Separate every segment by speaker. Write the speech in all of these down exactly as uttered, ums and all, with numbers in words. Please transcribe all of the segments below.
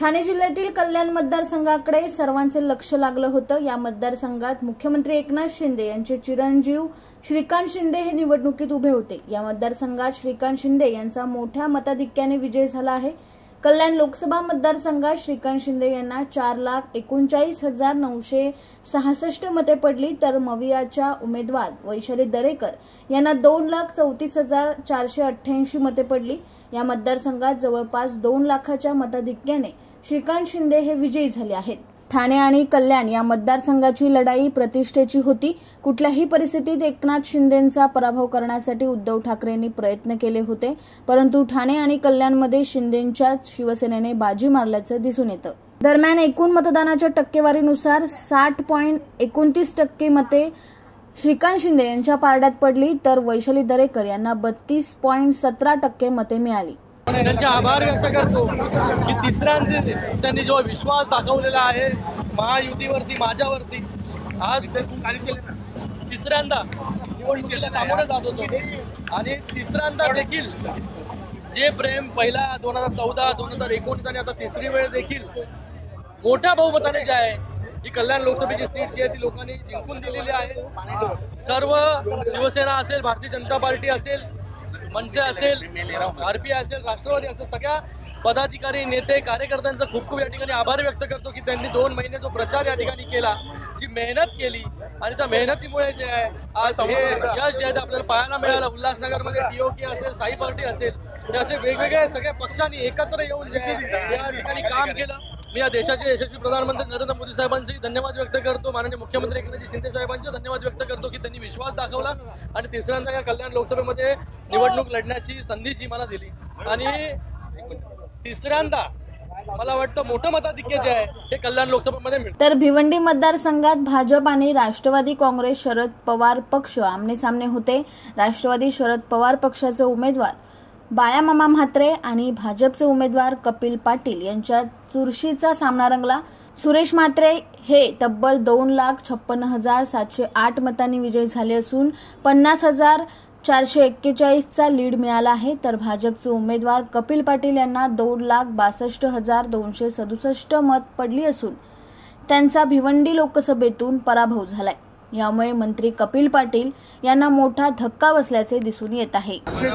Speaker 1: ठाणे जिल्ह्यातील कल्याण मतदारसंघाकडे सर्वांचे लक्ष लागलं होतं। या मतदारसंघात मुख्यमंत्री एकनाथ शिंदे यांचे चिरंजीव श्रीकांत शिंदे हे निवडणुकीत उभे होते। या मतदारसंघात श्रीकांत शिंदे यांचा मोठ्या मताधिक्याने विजय झाला आहे। कल्याण लोकसभा मतदारसंघात श्रीकांत शिंदे यांना चार लाख एकोणचाळीस हजार नऊशे सहासष्ट मते पडली, तर मवियाच्या उमेदवार वैशाली दरेकर यांना दोन लाख चौतीस हजार चारशे अठ्ठ्याऐंशी मते पडली। या मतदारसंघात जवळपास दोन लाखाच्या मताधिक्याने श्रीकांत शिंदे हे विजयी झाले आहेत। ठाणे आणि कल्याण या मतदारसंघाची लढाई प्रतिष्ठेची होती। कुठल्याही परिस्थितीत एकनाथ शिंदेंचा पराभव करण्यासाठी उद्धव ठाकरेंनी प्रयत्न केले होते, परंतु ठाणे आणि कल्याणमध्ये शिंदेंच्याच शिवसेनेने बाजी मारल्याचं दिसून येतं। दरम्यान एकूण मतदानाच्या टक्केवारीनुसार साठ पॉईंट एकोणतीस टक्के मते श्रीकांत शिंदे यांच्या पारड्यात पडली, तर वैशाली दरेकर यांना बत्तीस पॉईंट सतरा टक्के मते मिळाली।
Speaker 2: त्यांचे आभार व्यक्त करतो की तिसऱ्यांदा त्यांनी जो विश्वास दाखवलेला आहे महायुतीवरती, माझ्यावरती, आज तिसऱ्यांदा निवडणुकीला सामोरं जात होतो आणि तिसऱ्यांदा देखील जे प्रेम पहिला दोन हजार चौदा दोन हजार एकोणीस आणि आता तिसरी वेळ देखील मोठ्या बहुमताने जे आहे ही कल्याण लोकसभेची सीट जी आहे ती लोकांनी जिंकून दिलेली आहे। सर्व शिवसेना असेल, भारतीय जनता पार्टी असेल, मनसे असेल, आरपीआय असेल, राष्ट्रवादी असेल, सगळ्या पदाधिकारी, नेते, कार्यकर्त्यांचा खूप खूप या ठिकाणी आभार व्यक्त करतो की त्यांनी दोन महिने जो प्रचार या ठिकाणी केला, जी मेहनत केली आणि त्या मेहनतीमुळे जे आहे आज हे यश जे आहे आपल्याला पाहायला मिळालं। उल्हासनगरमध्ये पीओके असेल, साई पार्टी असेल, हे असे वेगवेगळे सगळ्या पक्षांनी एकत्र येऊन जे आहे या ठिकाणी काम केलं। मी या देशाचे यशस्वी प्रधानमंत्री नरेंद्र मोदी साहेबांचे धन्यवाद व्यक्त करतो, माननीय मुख्यमंत्री एकनाथ शिंदे साहेबांचे धन्यवाद व्यक्त करतो की त्यांनी विश्वास दाखवला आणि तिसऱ्यांदा या कल्याण लोकसभेमध्ये निवडणूक लढण्याची संधी जी मला दिली आणि तिसऱ्यांदा मला वाटतं मोठं मताधिक्य जे आहे हे कल्याण लोकसभेमध्ये मिळतं।
Speaker 1: तर भिवंडी मतदारसंघात भाजप आणि राष्ट्रवादी काँग्रेस शरद पवार पक्ष आमने सामने होते। राष्ट्रवादी शरद पवार पक्षाचे उमेदवार बाळामामा म्हात्रे आणि भाजपचे उमेदवार कपिल पाटील यांच्यात चुरशीचा सामना रंगला। सुरेश म्हात्रे हे तब्बल दोन लाख छप्पन्न हजार सातशे आठ मतांनी विजयी झाले असून पन्नास हजार चारशे एक्केचाळीसचा लीड मिळाला आहे, तर भाजपचे उमेदवार कपिल पाटील यांना दोन लाख बासष्ट हजार दोनशे सदुसष्ट मत पडली असून त्यांचा भिवंडी लोकसभेतून पराभव झालाय। यामुळे मंत्री कपिल पाटील यांना मोठा धक्का बसल्याचे दिसून येत आहे।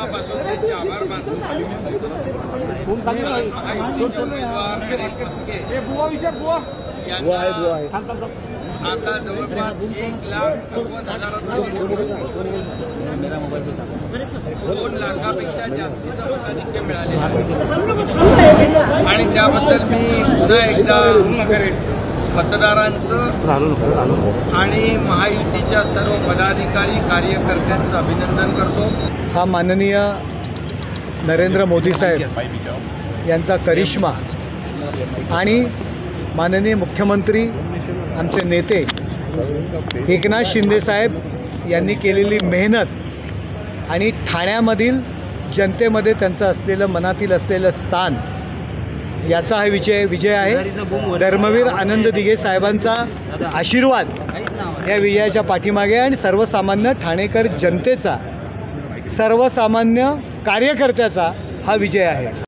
Speaker 3: आता जवळपास एक लाख नव्वद दोन लाखापेक्षा जास्तीचं मताधिक्य मिळाले आणि त्याबद्दल मी पुन्हा एकदा मतदारांचं आणि महायुतीच्या सर्व पदाधिकारी कार्यकर्त्यांचं अभिनंदन करतो।
Speaker 4: हा माननीय नरेंद्र मोदी साहेब यांचा करिश्मा आणि माननीय मुख्यमंत्री आमचे नेते एकनाथ शिंदे साहेब यांनी केलेली मेहनत आणि ठाण्यामधील जनतेमध्ये त्यांचं असलेलं, मनातील असलेलं स्थान, याचा हा विजय विजय आहे। धर्मवीर आनंद दिघे साहेबांचा आशीर्वाद या विजयाच्या पाठीमागे आणि सर्वसामान्य ठाणेकर जनतेचा, सर्वसामान्य कार्यकर्त्याचा हा विजय आहे।